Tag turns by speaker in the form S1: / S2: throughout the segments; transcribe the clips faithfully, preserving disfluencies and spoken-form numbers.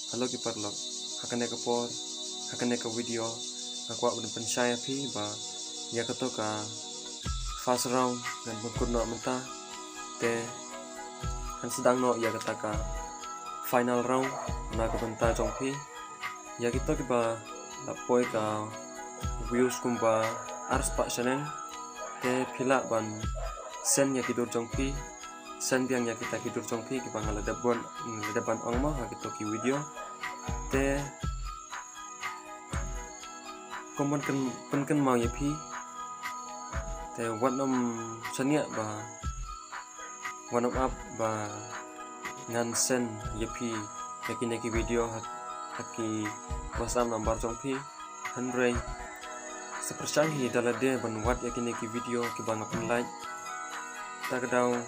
S1: halo ki parlok akan ne kapor akan ne ka video aku akan pensyaya pi ba ya kato ka fast round dan bukut no menta te kan sedang no ya kata ka final round na ka benta jong pi ya kita ki ba lapoi ka views kumba ars pak channel te pila ban sen ya kidur jong pi sen biang ya kita kidur jong pi ki bang ala dabon daban ong ma ha kita ki video te komon kan pen kan mau ya pi te wat nom sania ba one up ba ngan sen ya pi ya ki ne ki video haki wasam nomor jong pi hundred sepercang hi dala de ban wat ya ki ne ki video ki bang apun like ta ka daw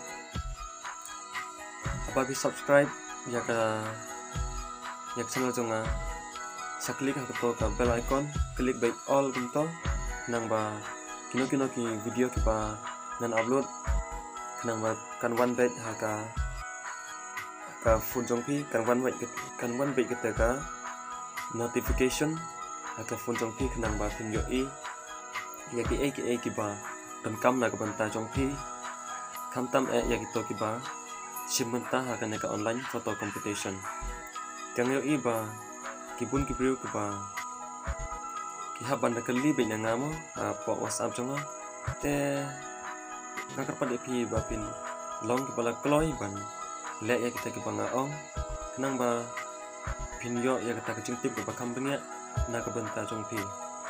S1: apa bi subscribe ya ka ya channel jonga sa klik ha to ka bell icon klik by all kinto nang ba kino kino ki video ki ba nan upload nang ba kan one bait ha ka ka phun jong pi kan one bait kan one bait ka ka notification ha ka phun jong pi nang ba pin yo i ya ki e ki e ki ba dan kam na ka banta jong pi kam tam e ya ki to ki ba simenta ha ka ne ka online photo competition kang yo i ba kibun kibriu ki ba ki haban da kali be nga mo po whatsapp jonga te ngakar pa de pi ba pin long ki bala kloi ban le ya kita ki banga ong nang ba pin yo ya kita kecing tip ba company na ka banta jong pi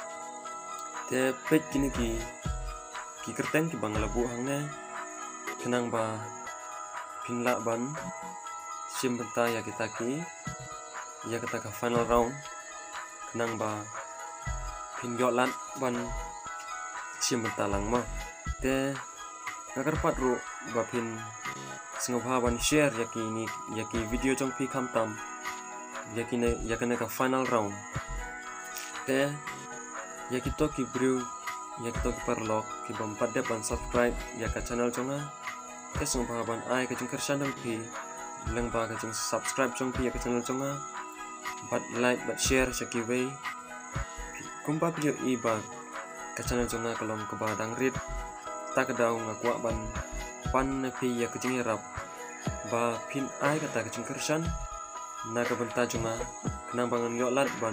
S1: te pet kini ki ki kerten ki bang labu hang ne kenang ba pin la ban sim banta ya kita ki ya kita ka final round kenang ba pin yo lan ban sim banta lang ma te ngakar pat ru ba pin singopha ban share ya ki ni ya ki video jong pi kham tam ya ki ne ya ka final round te ya ki to ki brew ya ki to ki parlok ki bam pat de ban subscribe ya ka channel jonga te singopha ban ai ka jong kersan dong pi lang ba ka jong subscribe jong pi ya ka channel jonga bat like bat share saki way kumpa video i ba ka channel jonga kalom ka ba dang rit ta ka daw nga kwa ban pan na pi ya ka jing rap ba pin ai ka ta ka jing kersan na ka banta jonga kenang bangan yo lat ban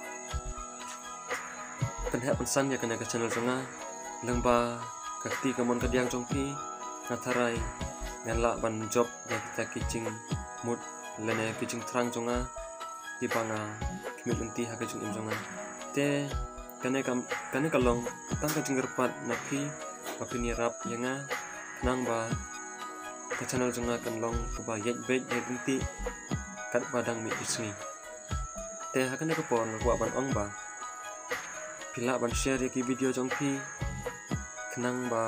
S1: penha pensan ya kana ka channel jonga lang ba ka ti ka mon ka diang jong pi ngatharai ngan la ban job ya kita kicing mut lene kicing trang jonga di banga kimit menti ha ka jing im jonga te kane kam kane kalong tang ka jing repat na pi ba pin rap yanga nang ba ka channel jonga kan long ka ba yet bet yet menti kat badang mi isni te ha kane ka pon wa ban ong ba pila ban share ya ki video jong pi kenang ba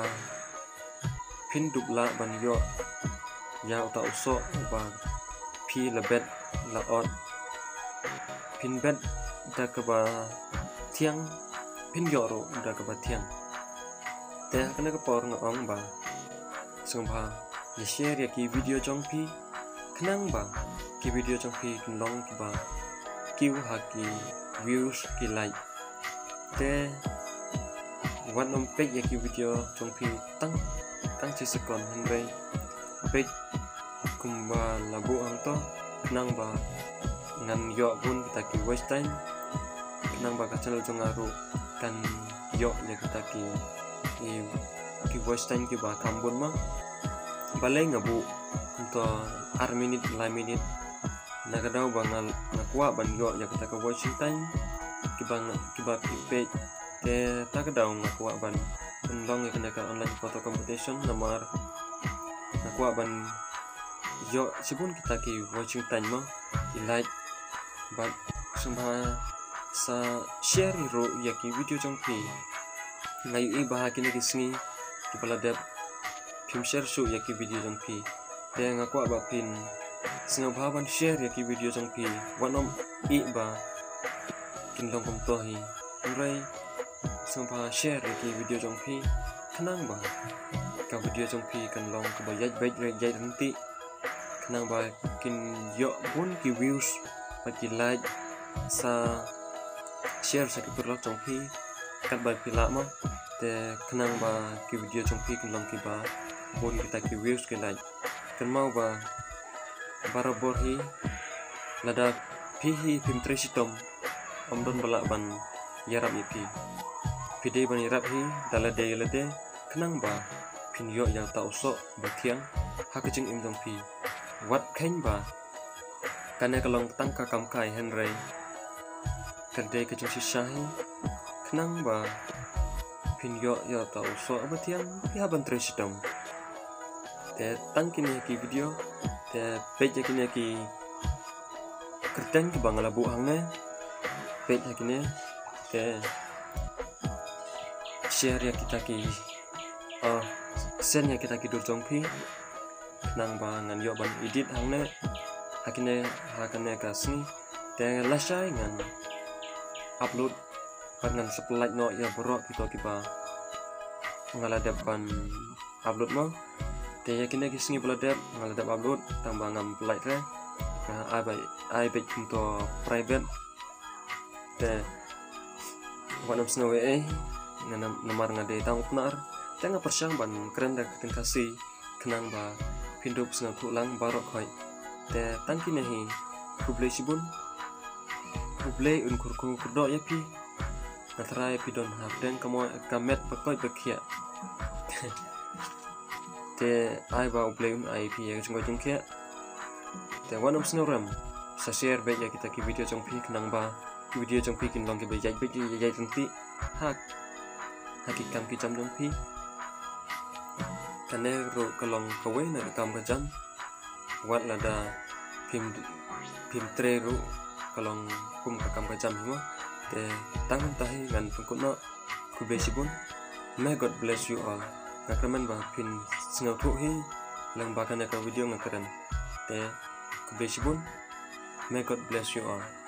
S1: pin dubla ban yo ya uta uso ba pi lebet la on pin bet da ka ba tiang pin yo ro da ka ba tiang te ha kane ka por nga ong ba sungba ya share ya ki video jong pi kenang ba ki video jong pi kin long ki ba ki ha ki views ki like te wan om pek ya ki video jong pi tang tang chi sekon henry pek kumba labu ang to nang ba ngan yo pun kita ki waste time nang ba ka channel jong aru kan yo ya kita ki ki ki waste time ki ba kambun ma balai ngabu to ar minute la minute na ka daw bangal nakwa ban yo ya kita ka watching time ki bang ki ba ki pe te ta ka daw nakwa ban long ya kana ka online photo competition nomor nakwa ban yo sibun kita ki watching time ma ki like but sumha sa share ro ya ki video jong pi ngai i bah ki ne ki sngi ki pala dep phim share su ya ki video jong pi te ngakwa ba pin singa bhaban share ya ki video jong pi wanom i ba kin long kom to hi rai sumha share ya ki video jong pi kanang ba ka video jong pi kan long ka ba yaj bai yaj ranti kanang ba kin yo bun ki views bagi like sa share sa kiturlok trong phi kat ba pila mo te kenang ba ki video trong phi kin long ki ba bon kita ki views ke like kan mau ba barabor hi lada phi hi pim tresitom om don balak ban yarap ni phi pide ban yarap hi dala de lade kenang ba pin yo yang ta usok ba thiang ha ka ching im dong phi wat khain ba kana kalong tangka kam kai henry kande ka chung si shahi kenang ba pin yo ya ta usok ba thiang pi ha ban tresitom te tang kini ki video te page kini ki kerten ki bangala bu hangne page kini te share ya kita ki ah sen ya kita ki dur jong phi nang ba ngan yo ban edit hangne hakine hakane ka sni te la shai ngan upload ban ngan sepelat no ya borok kita ki ba ngala depan upload mo te yakine ki sni bladep ngala dep upload tambah ngam pelait re nah ai bai ai bet untuk private te wanam snow e ngana nomor ngade tang upnar tengah persyang ban keren dak kasih kenang ba pindup sna tulang barok khoi te tangki nehi kuble sibun kuble un kurku kurdo ya pi natrai pi don hafden kamo kamet pakoi bakia te ai ba uble un ai pi yang jungko jungkia te wanam sna ram sa share be ya kita ki video jong pi kenang ba video jong pi kin long ke be jai be jai tenti hak hakikam ki jam jong pi kane ro kalong kawe na kam ka jam wat lada pim pim tre ro kalong kum ka kam ka jam mo te tang tahi ngan pengkuno kube sibun may God bless you all ngakraman ba pin singaw thu hi lang ba kana ka video ngakran te kube sibun may God bless you all.